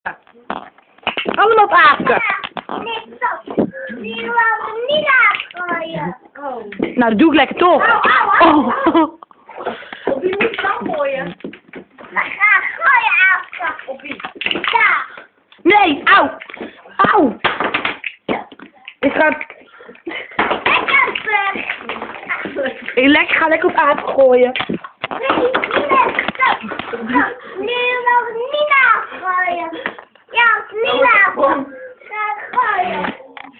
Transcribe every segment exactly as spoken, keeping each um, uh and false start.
Allemaal op Aafke. Nee, stop. Die wil niet afgooien. Oh. Nou, dat doe ik lekker toch. Au, au, au. Oh. Op wie moet je dan gooien? We gaan gooien afgooien. Op wie? Daar. Nee, auw. Auw. Ik ga... Ik heb weg. Ik lekker, ga lekker op Aafke gooien. Nee, nee, stop. Stop. Nu wil ik niet afgooien. Ja, niet afgooien. Ga gooien.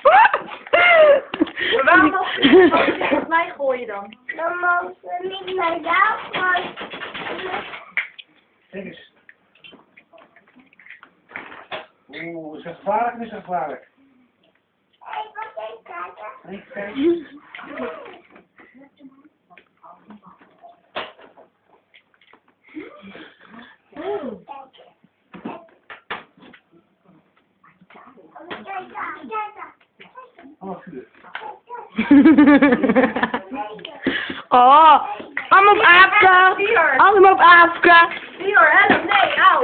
Maar waarom mag je niet op mij gooien dan? Dan mogen ze niet naar jou gooien. Kijk eens. Oeh, is dat gevaarlijk of is dat gevaarlijk? Even kijken. Even kijken. Oh, vuur. Oh, allemaal op Aafke. Allemaal op Aafke. Hier, help, nee, au.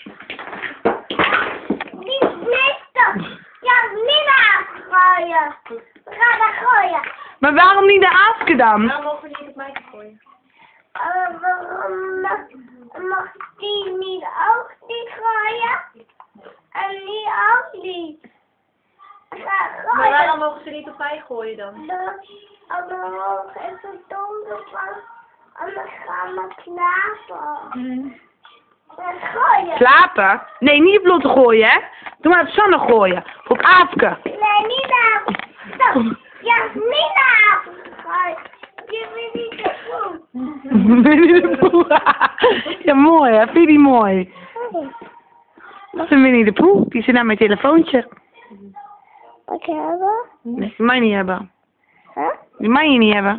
Niet, nee, stop. Ja, niet afgooien. We gaan er gooien. Maar waarom niet naar Aafke dan? Waarom mogen we niet op mij gooien? Uh, waarom mag, mag die niet ook niet gooien? En die ook niet. We gaan Maar gooien. waarom mogen ze niet op mij gooien dan? De omhoog is het donker van. En dan gaan we slapen. We gooien. Slapen? Nee, niet op Lotte gooien, hè. Doe maar op Sanne gooien. Op Aafke. Nee, niet naar. Stop. Ja, niet naar gooien. Je bent niet te goed. Winnie de Pooh. Ja, mooi, hè. Vind je die mooi? Dat is een Winnie de Pooh. Die zit naar mijn telefoontje. Wat hebben? Nee, die mag je niet hebben. Huh? Die mag je niet hebben.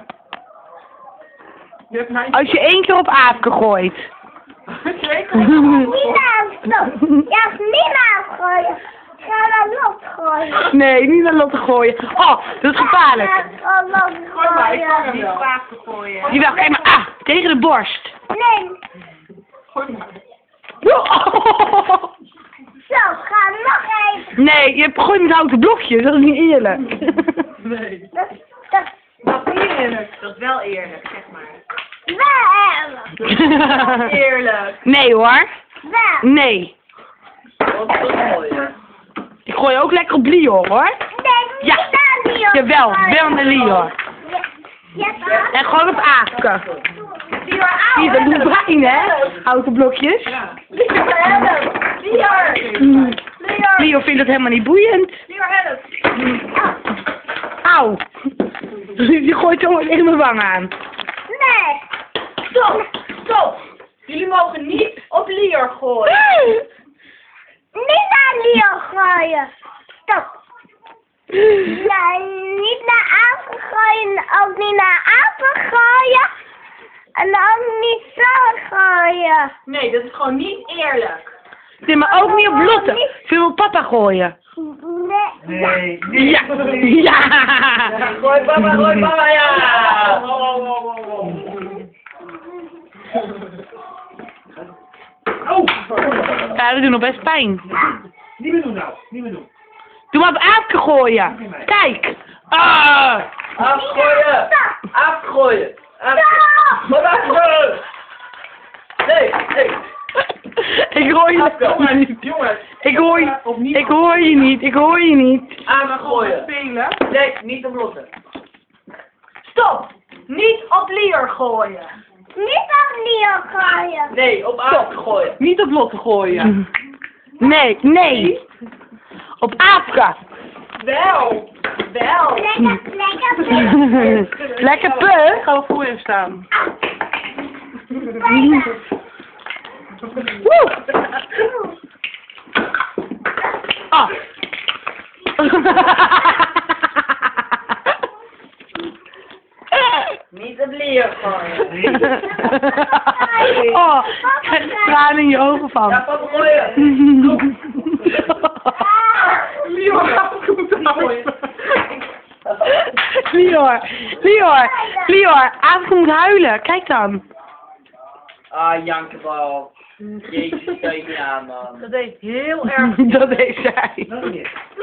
Je hebt mij Als je één keer op Aafke gooit. zeker. Niet naar. Stop. Ja, niet naar gooien. Ga naar lot gooien. Nee, niet naar Lotte gooien. Oh, dat is gevaarlijk. Ga naar lot Gooi maar, ik kan hem gooien. niet op gooien. Jawel, geef maar. Ah, tegen de borst. Nee. Gooi maar. Zo, ga nog even. Nee, je gooit met houten blokjes. Dat is niet eerlijk. Nee. Dat, dat, Dat is eerlijk. Dat is wel eerlijk, zeg maar. wel. Eerlijk. Nee hoor. Wel. Nee. Wat is gooien? Ik gooi ook lekker op Lior hoor. Nee, niet Ja. naar Lior. Jawel, wel naar Lior. Ja, ja, toch? En gewoon op Aafke. Lior, Zie je, dat doet pijn hè? Houten blokjes. Lior, help. Lior. Mm. Lior. Lior vindt het helemaal niet boeiend. Lior, help. Auw. Die gooit zo in mijn wang aan. Nee. Stop. Stop. Jullie mogen niet op Lior gooien. Niet naar Lior gooien. Stop. Nee, niet naar Apen gooien. Ook niet naar Apen gooien. En ook niet zo gooien. Nee, dat is gewoon niet eerlijk. Nee, maar ook niet op Lotte. Ik wil op papa gooien. Nee. Nee, Ja. Ja. Gooi papa, gooi papa, ja. Oh! Ja, dat doet nog best pijn. Niet meer doen nou, niet meer doen. Doe maar op Aafke gooien. Kijk. Ah. Afgooien. Afgooien. Stop. Wat afgooien? Nee, nee. Ik hoor je Afgooien. niet. Jongens. Ik hoor je, ik hoor je niet. Ik hoor je niet. Aan me gooien. Spelen? Nee, niet op Lotte. Stop! Niet op Lior gooien. Niet op Lior gooien. Nee, op Aaf gooien. Niet op Lotte gooien. Nee, nee. Op Aafke. Wel. Wel. Lekker, lekker. Lekker pu. Ga voor je staan. Bijna. Woe. Ah. Niet op Lior gooien. Oh, ik krijg tranen in je ogen van. Ja, papa gooien. Lior gaat goed houden. Lior, Lior, Lior, Aafke moet huilen. Kijk dan. Ah, jankebal. Jezus, kan je niet aan, man. Dat deed heel erg. Dat deed zij. Nog een keer.